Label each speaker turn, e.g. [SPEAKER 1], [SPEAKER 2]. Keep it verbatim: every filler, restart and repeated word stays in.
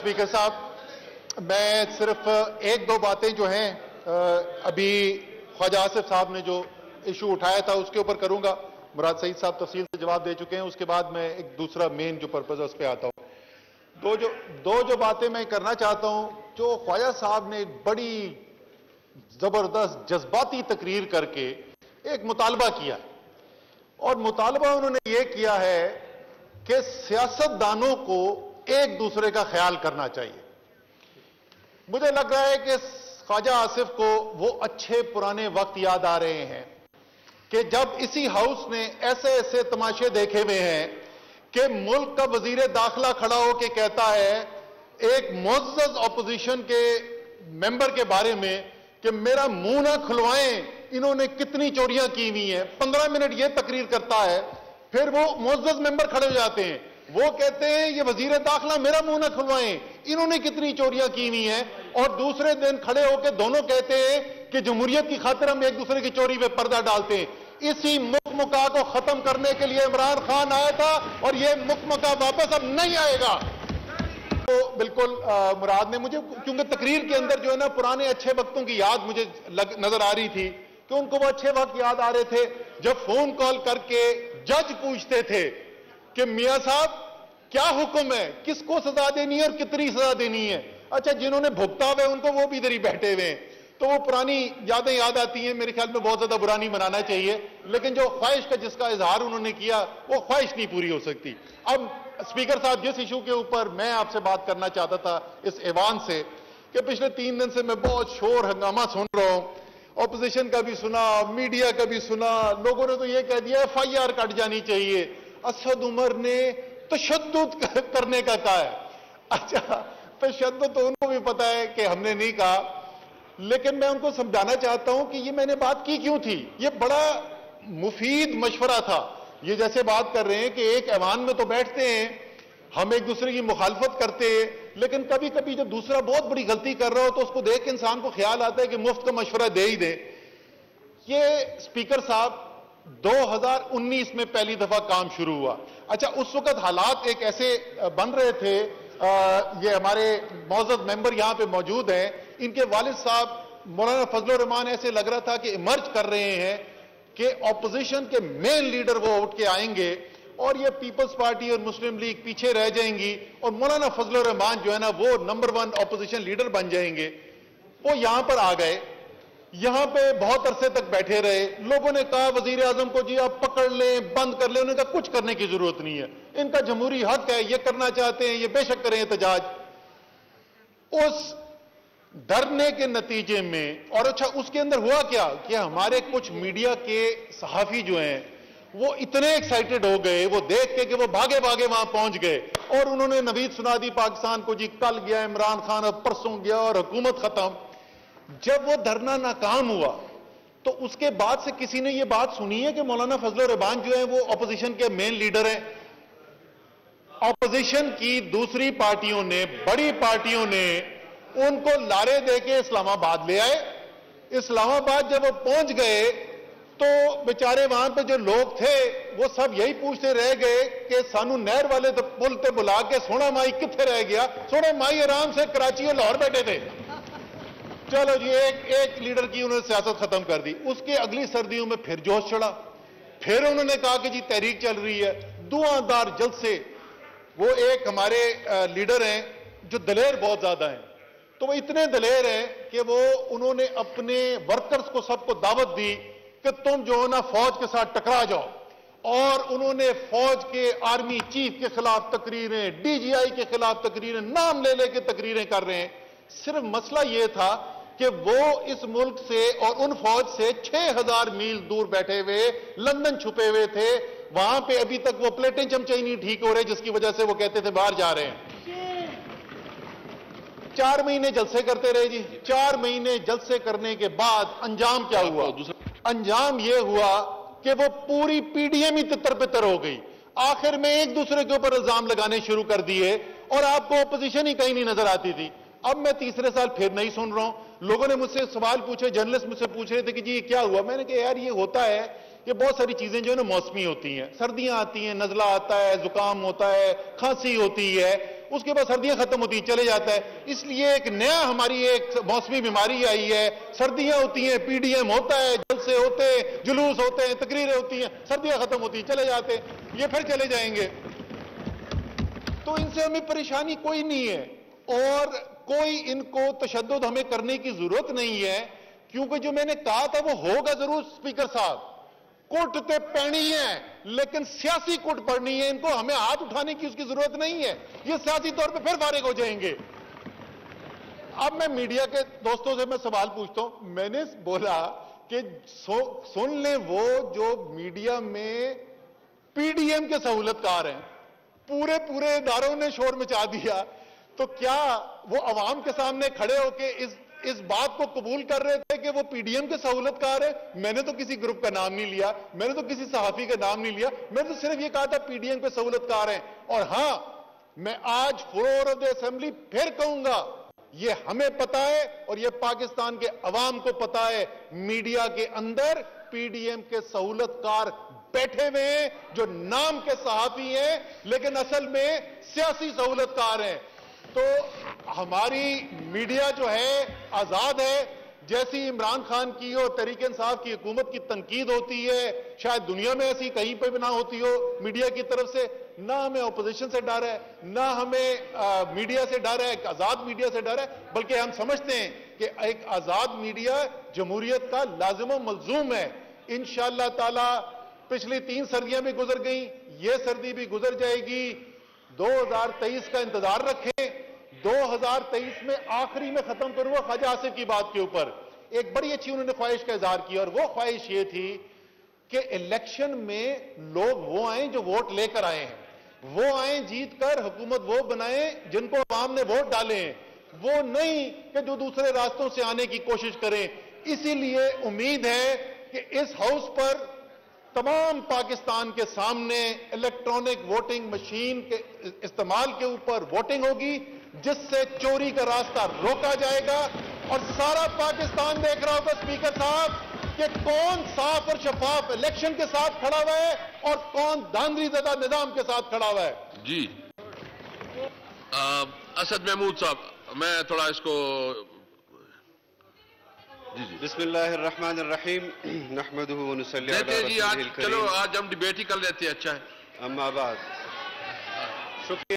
[SPEAKER 1] Speaker صاحب، میں صرف ایک دو باتیں جو ہیں ابھی خواجہ آصف صاحب نے جو ایشو اٹھایا تھا اس کے اوپر کروں گا. مراد سعید صاحب تفصیل سے جواب دے چکے ہیں. اس کے بعد میں ایک دوسرا مین جو پرپز ہے اس پہ آتا ہوں. دو جو دو جو باتیں میں کرنا چاہتا ہوں، جو خواجہ صاحب نے بڑی زبردست جذباتی تقریر کر کے ایک مطالبہ کیا، اور مطالبہ انہوں نے یہ کیا ہے کہ سیاست دانوں کو ایک دوسرے کا خیال کرنا چاہیے. مجھے لگ رہا ہے کہ خواجہ آصف کو وہ اچھے پرانے وقت یاد آ رہے ہیں کہ جب اسی ہاؤس نے ایسے ایسے تماشے دیکھے ہوئے ہیں کہ ملک کا وزیر داخلہ کھڑا ہو کے کہتا ہے ایک معزز اپوزیشن کے ممبر کے بارے میں کہ میرا منہ نہ کھلوائیں، انہوں نے کتنی چوریاں کی ہوئی ہیں. پندرہ منٹ یہ تقریر کرتا ہے، پھر وہ معزز ممبر کھڑے ہو جاتے ہیں، وہ کہتے ہیں یہ وزیر داخلہ میرا منہ نہ کھلوائیں، انہوں نے کتنی چوریاں کی ہوئی ہیں. اور دوسرے دن کھڑے ہو کے دونوں کہتے ہیں کہ جمہوریت کی خاطر ہم ایک دوسرے کی چوری پہ پردہ ڈالتے ہیں. اسی مکمکا کو ختم کرنے کے لیے عمران خان آیا تھا، اور یہ مکمکا واپس اب نہیں آئے گا. تو بالکل مراد نے مجھے، کیونکہ تقریر کے اندر جو ہے نا پرانے اچھے وقتوں کی یاد مجھے نظر آ رہی تھی کہ ان کو وہ اچھے وقت یاد آ رہے تھے جب فون کال کر کے جج پوچھتے تھے کہ میاں صاحب کیا حکم ہے، کس کو سزا دینی ہے اور کتنی سزا دینی ہے. اچھا، جنہوں نے بھگتا ہوئے ان کو وہ بھی ادھر ہی بیٹھے ہوئے ہیں. تو وہ پرانی یادیں یاد آتی ہیں. میرے خیال میں بہت زیادہ برا نہیں منانا چاہیے، لیکن جو خواہش کا جس کا اظہار انہوں نے کیا وہ خواہش نہیں پوری ہو سکتی. اب اسپیکر صاحب، جس ایشو کے اوپر میں آپ سے بات کرنا چاہتا تھا اس ایوان سے، کہ پچھلے تین دن سے میں بہت شور ہنگامہ سن رہا ہوں، اپوزیشن کا بھی سنا، میڈیا کا بھی سنا. لوگوں نے تو یہ کہہ دیا ایف آئی آر کٹ جانی چاہیے. اسد عمر نے تشدد کرنے کا کہا ہے. اچھا، تشدد تو ان کو بھی پتا ہے کہ ہم نے نہیں کہا، لیکن میں ان کو سمجھانا چاہتا ہوں کہ یہ میں نے بات کی کیوں تھی. یہ بڑا مفید مشورہ تھا. یہ جیسے بات کر رہے ہیں کہ ایک ایوان میں تو بیٹھتے ہیں، ہم ایک دوسرے کی مخالفت کرتے ہیں، لیکن کبھی کبھی جب دوسرا بہت بڑی غلطی کر رہا ہو تو اس کو دیکھ کے انسان کو خیال آتا ہے کہ مفت کا مشورہ دے ہی دے. یہ اسپیکر صاحب دو ہزار انیس میں پہلی دفعہ کام شروع ہوا. اچھا، اس وقت حالات ایک ایسے بن رہے تھے، یہ ہمارے معزز ممبر یہاں پہ موجود ہیں، ان کے والد صاحب مولانا فضل الرحمان ایسے لگ رہا تھا کہ ایمرج کر رہے ہیں کہ اپوزیشن کے مین لیڈر وہ اٹھ کے آئیں گے اور یہ پیپلز پارٹی اور مسلم لیگ پیچھے رہ جائیں گی اور مولانا فضل الرحمان جو ہے نا وہ نمبر ون اپوزیشن لیڈر بن جائیں گے. وہ یہاں پر آ گئے، یہاں پہ بہت عرصے تک بیٹھے رہے. لوگوں نے کہا وزیر اعظم کو جی آپ پکڑ لیں، بند کر لیں. انہوں نے کہا کچھ کرنے کی ضرورت نہیں ہے، ان کا جمہوری حق ہے، یہ کرنا چاہتے ہیں یہ بے شک کریں احتجاج. اس ڈرنے کے نتیجے میں، اور اچھا اس کے اندر ہوا کیا کہ ہمارے کچھ میڈیا کے صحافی جو ہیں وہ اتنے ایکسائٹڈ ہو گئے وہ دیکھ کے کہ وہ بھاگے بھاگے وہاں پہنچ گئے، اور انہوں نے نوید سنا دی پاکستان کو جی کل گیا عمران خان، اب پرسوں گیا اور حکومت ختم. جب وہ دھرنا ناکام ہوا تو اس کے بعد سے کسی نے یہ بات سنی ہے کہ مولانا فضل الرحمان جو ہیں وہ اپوزیشن کے مین لیڈر ہیں؟ اپوزیشن کی دوسری پارٹیوں نے، بڑی پارٹیوں نے ان کو لارے دے کے اسلام آباد لے آئے. اسلام آباد جب وہ پہنچ گئے تو بیچارے وہاں پہ جو لوگ تھے وہ سب یہی پوچھتے رہ گئے کہ سانو نہر والے پل تے بلا کے سونا مائی کتنے رہ گیا. سونا مائی آرام سے کراچی اور لاہور بیٹھے تھے. چلو جی، ایک ایک لیڈر کی انہوں نے سیاست ختم کر دی. اس کے اگلی سردیوں میں پھر جوش چڑھا، پھر انہوں نے کہا کہ جی تحریک چل رہی ہے، دھواں جلسے. وہ ایک ہمارے لیڈر ہیں جو دلیر بہت زیادہ ہیں، تو وہ اتنے دلیر ہیں کہ وہ انہوں نے اپنے ورکرز کو سب کو دعوت دی کہ تم جو ہے نا فوج کے ساتھ ٹکرا جاؤ، اور انہوں نے فوج کے آرمی چیف کے خلاف تقریریں، ڈی جی آئی کے خلاف تقریریں، نام لے لے کے تقریریں کر رہے ہیں. صرف مسئلہ یہ تھا کہ وہ اس ملک سے اور ان فوج سے چھ ہزار میل دور بیٹھے ہوئے لندن چھپے ہوئے تھے. وہاں پہ ابھی تک وہ پلیٹیں چمچے نہیں ٹھیک ہو رہے، جس کی وجہ سے وہ کہتے تھے باہر جا رہے ہیں. چار مہینے جلسے کرتے رہے جی. چار مہینے جلسے کرنے کے بعد انجام کیا ہوا؟ انجام یہ ہوا کہ وہ پوری پی ڈی ایم ہی تتر پتر ہو گئی. آخر میں ایک دوسرے کے اوپر الزام لگانے شروع کر دیے اور آپ کو اپوزیشن ہی کہیں نہیں نظر آتی تھی. اب میں تیسرے سال پھر نہیں سن رہا ہوں. لوگوں نے مجھ سے سوال پوچھے، جرنلسٹ مجھ سے پوچھ رہے تھے کہ جی یہ کیا ہوا. میں نے کہا یار یہ ہوتا ہے کہ بہت ساری چیزیں جو ہے نا موسمی ہوتی ہیں. سردیاں آتی ہیں، نزلہ آتا ہے، زکام ہوتا ہے، کھانسی ہوتی ہے، اس کے بعد سردیاں ختم ہوتی ہیں چلے جاتا ہے. اس لیے ایک نیا ہماری ایک موسمی بیماری آئی ہے. سردیاں ہوتی ہیں، پی ڈی ایم ہوتا ہے، جلسے ہوتے ہیں، جلوس ہوتے ہیں، تقریریں ہوتی ہیں، سردیاں ختم ہوتی ہیں چلے جاتے ہیں، یہ پھر چلے جائیں گے. تو ان سے ہمیں پریشانی کوئی نہیں ہے، اور کوئی ان کو تشدد ہمیں کرنے کی ضرورت نہیں ہے، کیونکہ جو میں نے کہا تھا وہ ہوگا ضرور. اسپیکر صاحب کوٹ تے پینی ہے، لیکن سیاسی کوٹ پڑنی ہے. ان کو ہمیں ہاتھ اٹھانے کی اس کی ضرورت نہیں ہے، یہ سیاسی طور پہ پھر فارغ ہو جائیں گے. اب میں میڈیا کے دوستوں سے میں سوال پوچھتا ہوں. میں نے بولا کہ سن لیں وہ جو میڈیا میں پی ڈی ایم کے سہولت کار ہیں، پورے پورے اداروں نے شور مچا دیا، تو کیا وہ عوام کے سامنے کھڑے ہو کے اس اس بات کو قبول کر رہے تھے کہ وہ پی ڈی ایم کے سہولت کار ہے؟ میں نے تو کسی گروپ کا نام نہیں لیا، میں نے تو کسی صحافی کا نام نہیں لیا، میں نے تو صرف یہ کہا تھا پی ڈی ایم کے سہولت کار ہیں. اور ہاں، میں آج فلور آف دی اسمبلی پھر کہوں گا، یہ ہمیں پتا ہے اور یہ پاکستان کے عوام کو پتا ہے، میڈیا کے اندر پی ڈی ایم کے سہولت کار بیٹھے ہوئے ہیں جو نام کے صحافی ہیں لیکن اصل میں سیاسی سہولت کار ہیں. تو ہماری میڈیا جو ہے آزاد ہے. جیسی عمران خان کی اور تحریک انصاف کی حکومت کی تنقید ہوتی ہے، شاید دنیا میں ایسی کہیں پہ بھی نہ ہوتی ہو میڈیا کی طرف سے. نہ ہمیں اپوزیشن سے ڈر ہے، نہ ہمیں میڈیا سے ڈر ہے، ایک آزاد میڈیا سے ڈر ہے، بلکہ ہم سمجھتے ہیں کہ ایک آزاد میڈیا جمہوریت کا لازم و ملزوم ہے. انشاءاللہ تعالی پچھلی تین سردیاں بھی گزر گئیں، یہ سردی بھی گزر جائے گی. دو ہزار تیئیس کا انتظار رکھیں. دو ہزار تیئیس میں آخری میں ختم کروں خواجہ آصف کی بات کے اوپر ایک بڑی اچھی انہوں نے خواہش کا اظہار کیا، اور وہ خواہش یہ تھی کہ الیکشن میں لوگ وہ آئیں جو ووٹ لے کر آئے ہیں، وہ آئیں جیت کر حکومت وہ بنائیں جن کو عوام نے ووٹ ڈالے ہیں، وہ نہیں کہ جو دوسرے راستوں سے آنے کی کوشش کریں. اسی لیے امید ہے کہ اس ہاؤس پر تمام پاکستان کے سامنے الیکٹرانک ووٹنگ مشین کے استعمال کے اوپر ووٹنگ ہوگی، جس سے چوری کا راستہ روکا جائے گا. اور سارا پاکستان دیکھ رہا ہوگا اسپیکر صاحب کہ کون صاف اور شفاف الیکشن کے ساتھ کھڑا ہوا ہے اور کون دھاندلی زدہ نظام کے ساتھ کھڑا ہوا ہے.
[SPEAKER 2] جی اسد محمود صاحب، میں تھوڑا اس کو جی جی
[SPEAKER 3] بسم اللہ الرحمن الرحیم نحمدہ و نصلی علی
[SPEAKER 2] دیتے جی.
[SPEAKER 3] رسولہ
[SPEAKER 2] آج
[SPEAKER 3] الکریم.
[SPEAKER 2] چلو آج ہم ڈیبیٹ ہی کر لیتے ہیں. اچھا ہے.
[SPEAKER 3] اما بعد، شکریہ.